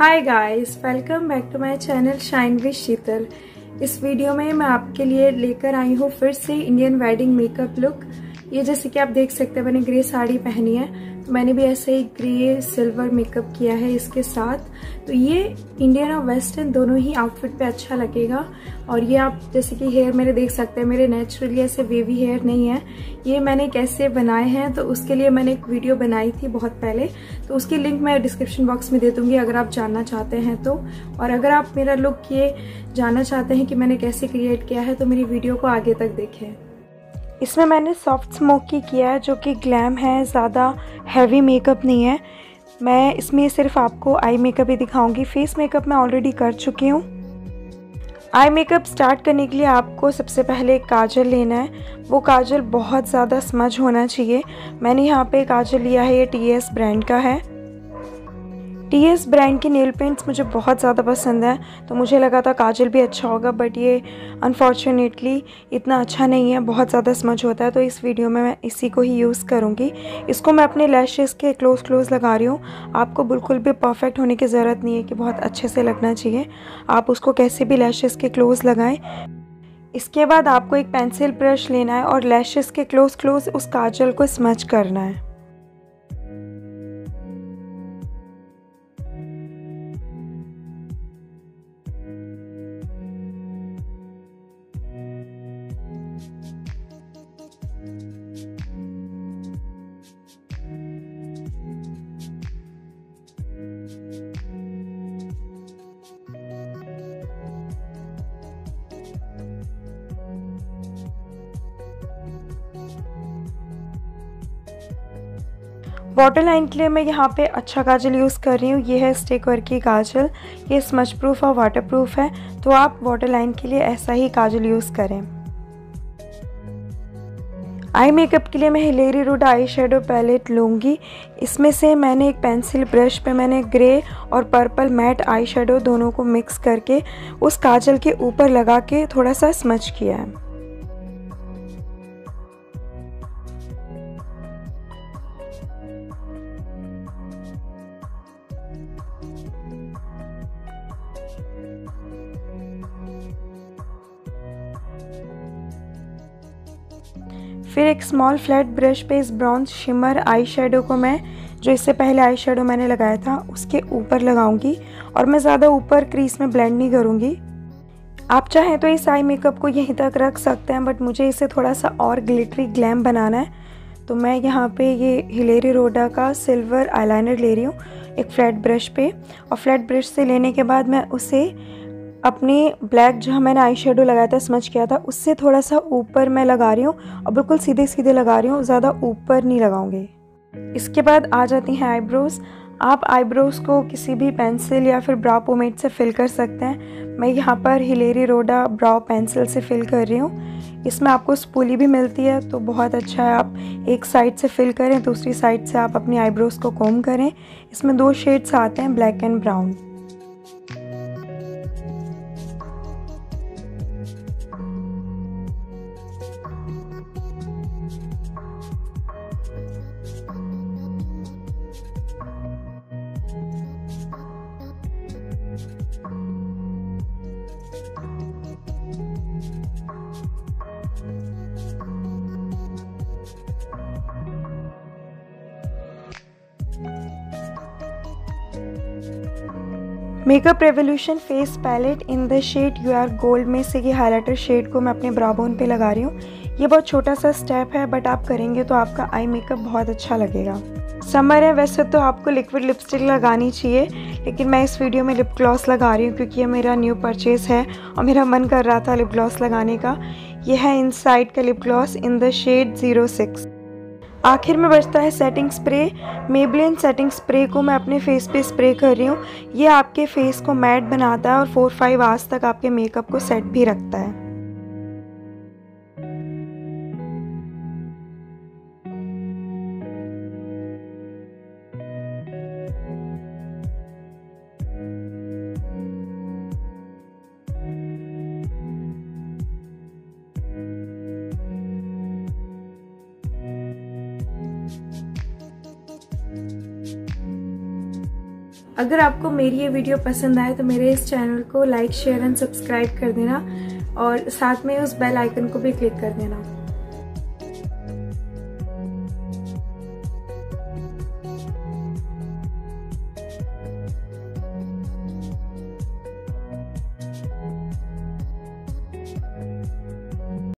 Hi guys, welcome back to my channel shine with Sheetal. इस video में मैं आपके लिए लेकर आई हूँ फिर से इंडियन वेडिंग मेकअप लुक। ये जैसे कि आप देख सकते हैं मैंने ग्रे साड़ी पहनी है, तो मैंने भी ऐसे ही ग्रे सिल्वर मेकअप किया है इसके साथ। तो ये इंडियन और वेस्टर्न दोनों ही आउटफिट पे अच्छा लगेगा। और ये आप जैसे कि हेयर मेरे देख सकते हैं, मेरे नेचुरली ऐसे वेवी हेयर नहीं है। ये मैंने कैसे बनाए हैं तो उसके लिए मैंने एक वीडियो बनाई थी बहुत पहले, तो उसकी लिंक मैं डिस्क्रिप्शन बॉक्स में दे दूंगी अगर आप जानना चाहते हैं तो। और अगर आप मेरा लुक ये जानना चाहते हैं कि मैंने कैसे क्रिएट किया है तो मेरी वीडियो को आगे तक देखें। इसमें मैंने सॉफ्ट स्मोकी किया है जो कि ग्लैम है, ज़्यादा हैवी मेकअप नहीं है। मैं इसमें सिर्फ आपको आई मेकअप ही दिखाऊंगी, फेस मेकअप मैं ऑलरेडी कर चुकी हूँ। आई मेकअप स्टार्ट करने के लिए आपको सबसे पहले एक काजल लेना है। वो काजल बहुत ज़्यादा स्मज होना चाहिए। मैंने यहाँ पे काजल लिया है, ये TS ब्रांड का है। TS ब्रांड के नेल पेंट्स मुझे बहुत ज़्यादा पसंद है, तो मुझे लगा था काजल भी अच्छा होगा, बट ये अनफॉर्चुनेटली इतना अच्छा नहीं है, बहुत ज़्यादा स्मज होता है। तो इस वीडियो में मैं इसी को ही यूज़ करूँगी। इसको मैं अपने लैशेज़ के क्लोज लगा रही हूँ। आपको बिल्कुल भी परफेक्ट होने की ज़रूरत नहीं है कि बहुत अच्छे से लगना चाहिए, आप उसको कैसे भी लैशेज़ के क्लोज लगाएं। इसके बाद आपको एक पेंसिल ब्रश लेना है और लैशेज़ के क्लोज उस काजल को स्मज करना है। वाटर लाइन के लिए मैं यहाँ पे अच्छा काजल यूज़ कर रही हूँ। ये है स्टिक वर्क की काजल, ये स्मज प्रूफ और वाटर प्रूफ है, तो आप वाटर लाइन के लिए ऐसा ही काजल यूज़ करें। आई मेकअप के लिए मैं Hilary Rhoda eye shadow palette लूँगी। इसमें से मैंने एक पेंसिल ब्रश पे मैंने ग्रे और पर्पल मैट आई शेडो दोनों को मिक्स करके उस काजल के ऊपर लगा के थोड़ा सा स्मज किया है। फिर एक स्मॉल फ्लैट ब्रश पे इस ब्राउन शिमर आई शेडो को मैं, जो इससे पहले आई शेडो मैंने लगाया था, उसके ऊपर लगाऊंगी। और मैं ज़्यादा ऊपर क्रीज में ब्लेंड नहीं करूँगी। आप चाहें तो इस आई मेकअप को यहीं तक रख सकते हैं, बट मुझे इसे थोड़ा सा और ग्लिटरी ग्लैम बनाना है, तो मैं यहाँ पे ये हिलेरी रोडा का सिल्वर आईलाइनर ले रही हूँ एक फ्लैट ब्रश पे। और फ्लैट ब्रश से लेने के बाद मैं उसे अपनी ब्लैक जहाँ मैंने आई शेडो लगाया था, स्मज किया था, उससे थोड़ा सा ऊपर मैं लगा रही हूँ और बिल्कुल सीधे सीधे लगा रही हूँ, ज़्यादा ऊपर नहीं लगाऊंगी। इसके बाद आ जाती हैं आईब्रोज़। आप आईब्रोज़ को किसी भी पेंसिल या फिर ब्राउ पोमेड से फिल कर सकते हैं। मैं यहाँ पर हिलेरी रोडा ब्राउ पेंसिल से फिल कर रही हूँ। इसमें आपको स्पूली भी मिलती है, तो बहुत अच्छा है। आप एक साइड से फिल करें, दूसरी साइड से आप अपनी आईब्रोज़ को कोम करें। इसमें 2 शेड्स आते हैं, black and brown. Makeup revolution face palette in the shade you are gold में से ये हाइलाइटर शेड को मैं अपने ब्राउ बोन पे लगा रही हूँ। ये बहुत छोटा सा स्टेप है, बट आप करेंगे तो आपका आई मेकअप बहुत अच्छा लगेगा। समर है, वैसे तो आपको लिक्विड लिपस्टिक लगानी चाहिए, लेकिन मैं इस वीडियो में लिप ग्लॉस लगा रही हूँ क्योंकि ये मेरा न्यू परचेज़ है और मेरा मन कर रहा था लिप ग्लॉस लगाने का। यह है इनसाइड का lip gloss in the shade 06। आखिर में बचता है setting spray. Maybelline setting spray को मैं अपने फेस पे स्प्रे कर रही हूँ। ये आपके फेस को मैट बनाता है और 4-5 आवर्स तक आपके मेकअप को सेट भी रखता है। अगर आपको मेरी ये वीडियो पसंद आए तो मेरे इस चैनल को लाइक, शेयर एंड सब्सक्राइब कर देना और साथ में उस बेल आइकन को भी क्लिक कर देना।